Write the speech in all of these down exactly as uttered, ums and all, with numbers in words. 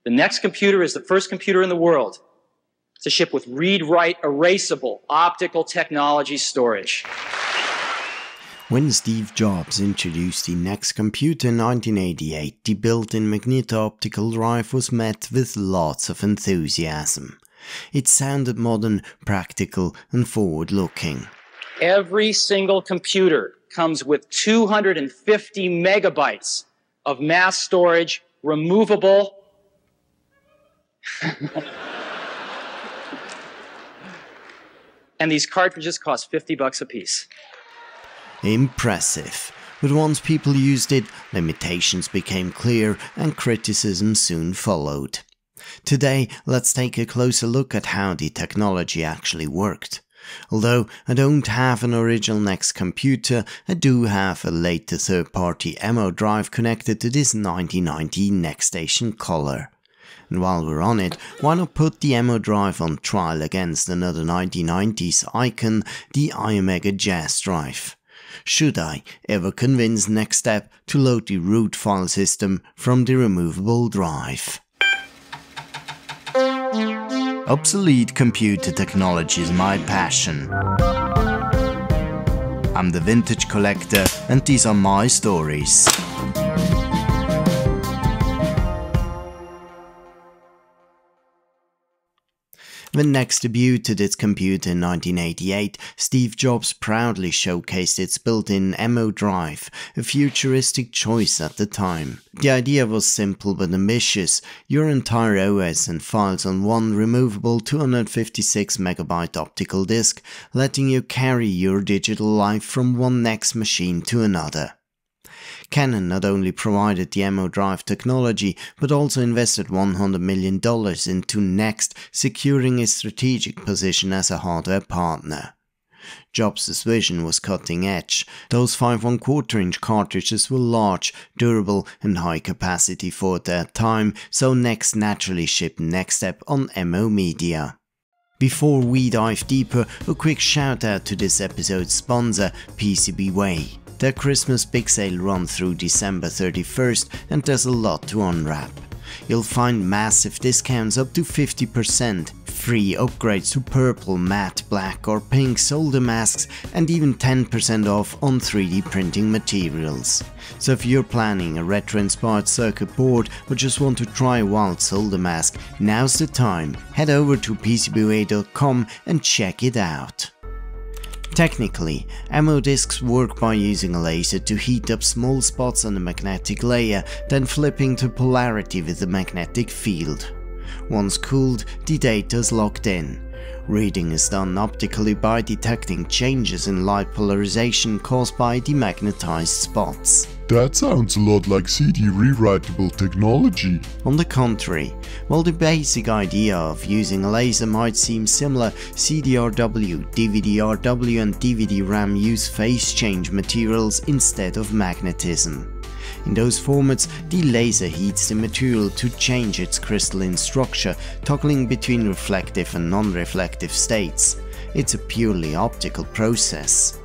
The NeXT computer is the first computer in the world to ship with read-write erasable optical technology storage. When Steve Jobs introduced the NeXT computer in nineteen eighty-eight, the built-in Magneto-Optical drive was met with lots of enthusiasm. It sounded modern, practical and forward-looking. Every single computer comes with two hundred fifty megabytes of mass storage, removable. And these cartridges cost fifty bucks a piece. Impressive. But once people used it, limitations became clear and criticism soon followed. Today, let's take a closer look at how the technology actually worked. Although I don't have an original NeXT computer, I do have a later third-party M O drive connected to this nineteen ninety NeXTstation Color. And while we're on it, why not put the M O drive on trial against another nineteen nineties icon, the Iomega Jaz drive? Should I ever convince NeXTSTEP to load the root file system from the removable drive? Obsolete computer technology is my passion. I'm the Vintage Collector and these are my stories. When NeXT debuted its computer in nineteen eighty-eight, Steve Jobs proudly showcased its built-in M O drive, a futuristic choice at the time. The idea was simple but ambitious: your entire O S and files on one removable two hundred fifty-six megabyte optical disk, letting you carry your digital life from one NeXT machine to another. Canon not only provided the M O drive technology, but also invested one hundred million dollars into NeXT, securing its strategic position as a hardware partner. Jobs' vision was cutting edge. Those five one quarter inch cartridges were large, durable and high capacity for their time, so NeXT naturally shipped NeXTSTEP on M O media. Before we dive deeper, a quick shout out to this episode's sponsor, PCBWay. Their Christmas big sale runs through December thirty-first and there's a lot to unwrap. You'll find massive discounts up to fifty percent, free upgrades to purple, matte, black or pink solder masks and even ten percent off on three D printing materials. So if you're planning a retro-inspired circuit board or just want to try a wild solder mask, now's the time. Head over to P C B way dot com and check it out. Technically, M O disks work by using a laser to heat up small spots on the magnetic layer, then flipping to polarity with the magnetic field. Once cooled, the data is locked in. Reading is done optically by detecting changes in light polarization caused by demagnetized spots. That sounds a lot like C D rewritable technology. On the contrary, while the basic idea of using a laser might seem similar, C D R W, D V D R W and D V D RAM use phase change materials instead of magnetism. In those formats, the laser heats the material to change its crystalline structure, toggling between reflective and non-reflective states. It's a purely optical process.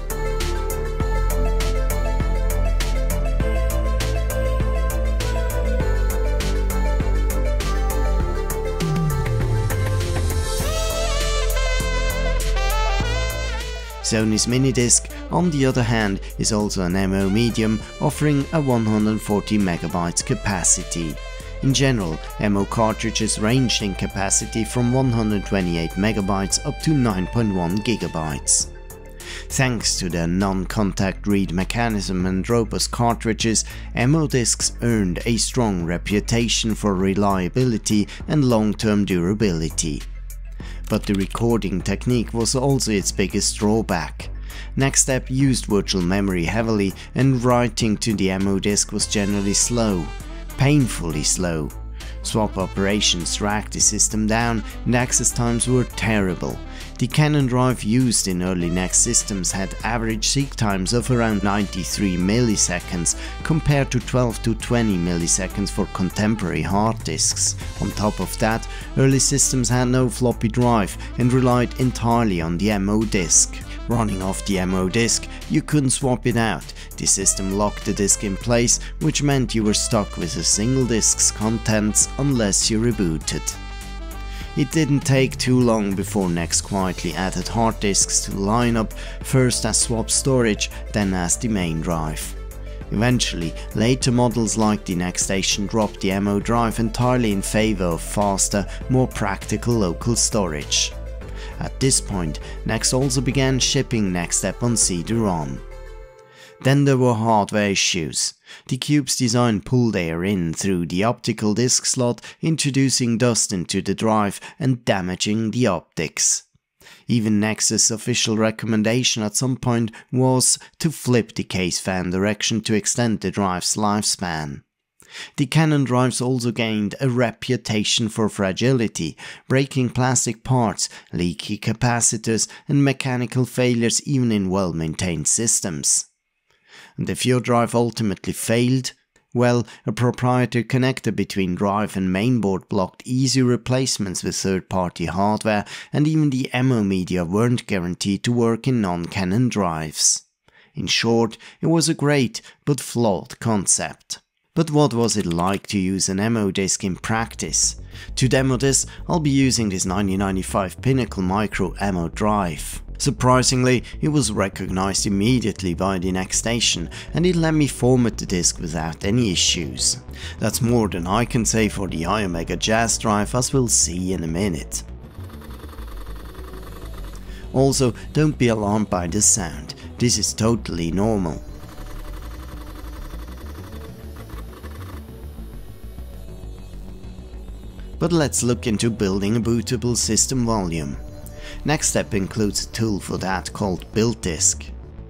Sony's Minidisc, on the other hand, is also an M O medium, offering a one hundred forty megabytes capacity. In general, M O cartridges ranged in capacity from one hundred twenty-eight megabytes up to nine point one gigabytes. Thanks to their non-contact read mechanism and robust cartridges, M O discs earned a strong reputation for reliability and long-term durability. But the recording technique was also its biggest drawback. NeXTSTEP used virtual memory heavily and writing to the M O disk was generally slow, painfully slow. Swap operations dragged the system down and access times were terrible. The Canon drive used in early NeXT systems had average seek times of around ninety-three milliseconds compared to twelve to twenty milliseconds for contemporary hard disks. On top of that, early systems had no floppy drive and relied entirely on the M O disk. Running off the M O disk, you couldn't swap it out. The system locked the disk in place, which meant you were stuck with a single disk's contents unless you rebooted. It didn't take too long before NeXT quietly added hard disks to the lineup, first as swap storage, then as the main drive. Eventually, later models like the NeXTstation dropped the M O drive entirely in favor of faster, more practical local storage. At this point, NeXT also began shipping NeXTSTEP on C D ROM. Then there were hardware issues. The cube's design pulled air in through the optical disk slot, introducing dust into the drive and damaging the optics. Even NeXT's official recommendation at some point was to flip the case fan direction to extend the drive's lifespan. The Canon drives also gained a reputation for fragility, breaking plastic parts, leaky capacitors and mechanical failures even in well-maintained systems. And if your drive ultimately failed, well, a proprietary connector between drive and mainboard blocked easy replacements with third-party hardware, and even the M O media weren't guaranteed to work in non-Canon drives. In short, it was a great but flawed concept. But what was it like to use an M O disk in practice? To demo this, I'll be using this nineteen ninety-five Pinnacle Micro M O drive. Surprisingly, it was recognized immediately by the NeXTstation, and it let me format the disk without any issues. That's more than I can say for the Iomega Jaz drive, as we'll see in a minute. Also, don't be alarmed by the sound, this is totally normal. But let's look into building a bootable system volume. NeXTSTEP includes a tool for that called Bootdisk.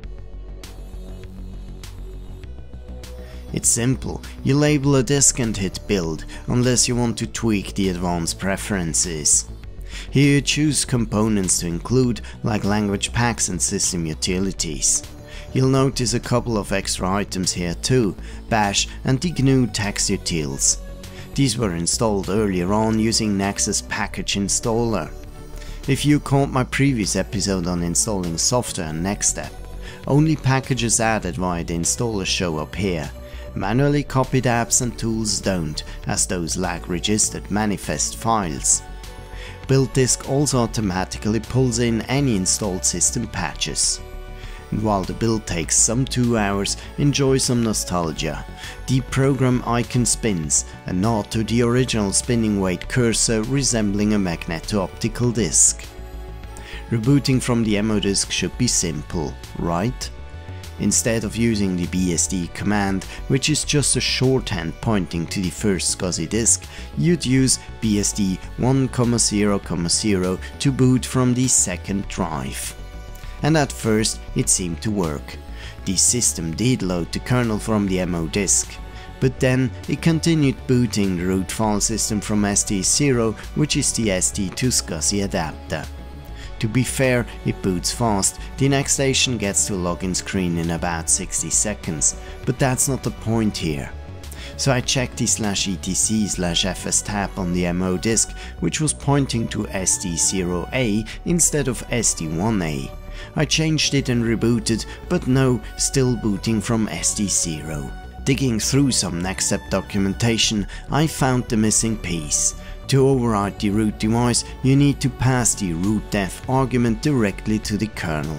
It's simple, you label a disk and hit build, unless you want to tweak the advanced preferences. Here you choose components to include, like language packs and system utilities. You'll notice a couple of extra items here too, bash and the G N U text utils. These were installed earlier on using NeXT's package installer. If you caught my previous episode on installing software on NeXTSTEP, only packages added via the installer show up here. Manually copied apps and tools don't, as those lack registered manifest files. Bootdisk also automatically pulls in any installed system patches. And while the build takes some two hours, enjoy some nostalgia. The program icon spins, a nod to the original spinning weight cursor resembling a Magneto-Optical disc. Rebooting from the M O disk should be simple, right? Instead of using the B S D command, which is just a shorthand pointing to the first SCSI disk, you'd use B S D one comma zero comma zero to boot from the second drive. And at first it seemed to work. The system did load the kernel from the M O disk, but then it continued booting the root file system from S T zero, which is the S T to SCSI adapter. To be fair, it boots fast, the NeXTstation gets to login screen in about sixty seconds, but that's not the point here. So I checked the slash etc slash fs tab on the M O disk, which was pointing to S T zero A instead of S T one A. I changed it and rebooted, but no, still booting from S T zero. Digging through some NeXTSTEP documentation, I found the missing piece. To override the root device, you need to pass the rootdef argument directly to the kernel.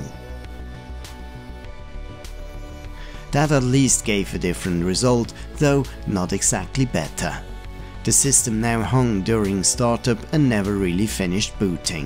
That at least gave a different result, though not exactly better. The system now hung during startup and never really finished booting.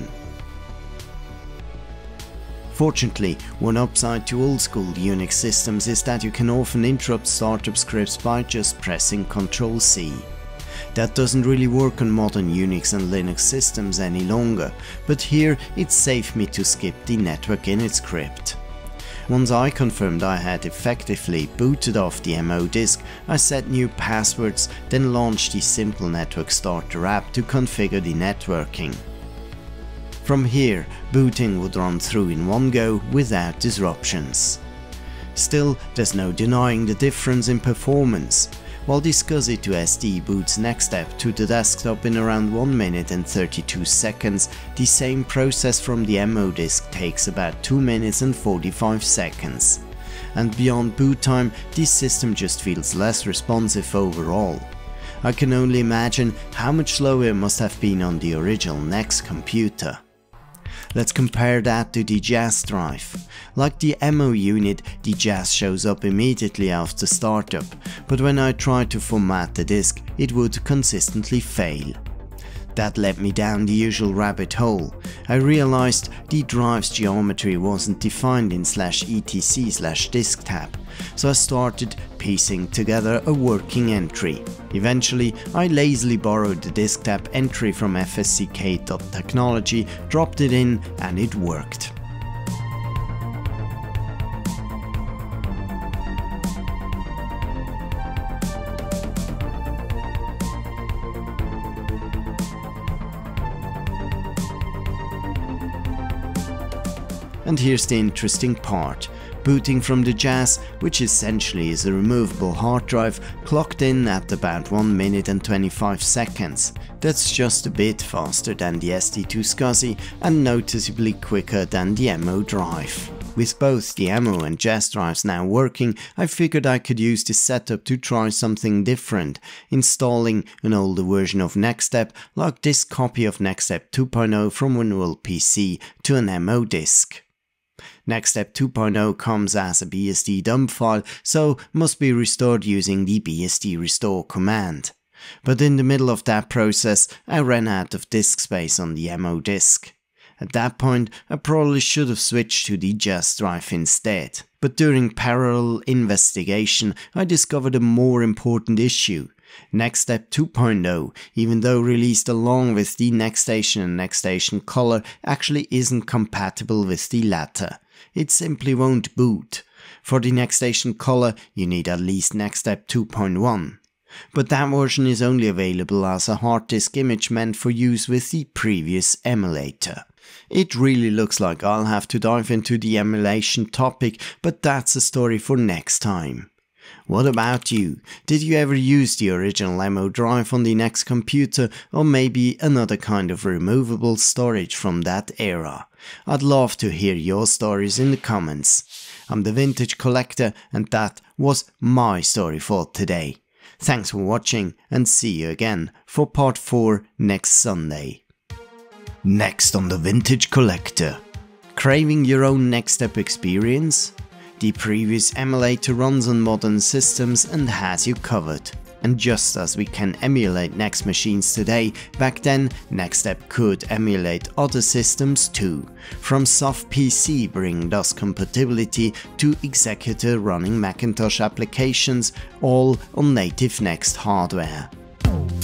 Fortunately, one upside to old-school Unix systems is that you can often interrupt startup scripts by just pressing control C. That doesn't really work on modern Unix and Linux systems any longer, but here it saved me to skip the network init script. Once I confirmed I had effectively booted off the M O disk, I set new passwords, then launched the Simple Network Starter app to configure the networking. From here, booting would run through in one go without disruptions. Still, there's no denying the difference in performance. while the SCSI to S D boots NeXTSTEP to the desktop in around one minute and thirty-two seconds, the same process from the M O disk takes about two minutes and forty-five seconds. And beyond boot time, this system just feels less responsive overall. I can only imagine how much slower it must have been on the original NeXT computer. Let's compare that to the Jaz drive. Like the M O unit, the Jaz shows up immediately after startup, but when I tried to format the disk, it would consistently fail. That led me down the usual rabbit hole. I realized the drive's geometry wasn't defined in slash etc slash disk tab, so I started piecing together a working entry. Eventually, I lazily borrowed the disk tab entry from f s c k dot technology, dropped it in, and it worked. And here's the interesting part. Booting from the Jaz, which essentially is a removable hard drive, clocked in at about one minute and twenty-five seconds. That's just a bit faster than the S D two SCSI and noticeably quicker than the M O drive. With both the M O and Jaz drives now working, I figured I could use this setup to try something different, installing an older version of NeXTSTEP, like this copy of NeXTSTEP two point oh from Manual P C, to an M O disk. NeXTSTEP two point oh comes as a B S D dump file, so must be restored using the B S D restore command. But in the middle of that process, I ran out of disk space on the M O disk. At that point, I probably should have switched to the Jaz drive instead. But during parallel investigation, I discovered a more important issue. NeXTSTEP two point oh, even though released along with the NeXTStation and NeXTstation Color, actually isn't compatible with the latter. It simply won't boot. For the NeXTstation Color, you need at least NeXTSTEP two point one. But that version is only available as a hard disk image meant for use with the previous emulator. It really looks like I'll have to dive into the emulation topic, but that's a story for next time. What about you? Did you ever use the original M O drive on the NeXT computer, or maybe another kind of removable storage from that era? I'd love to hear your stories in the comments. I'm the Vintage Collector, and that was my story for today. Thanks for watching, and see you again for part four next Sunday. Next on the Vintage Collector. Craving your own NeXTSTEP experience? The previous emulator runs on modern systems and has you covered. And just as we can emulate NeXT machines today, back then NeXTSTEP could emulate other systems too. From soft P C bringing DOS compatibility to executor running Macintosh applications, all on native NeXT hardware.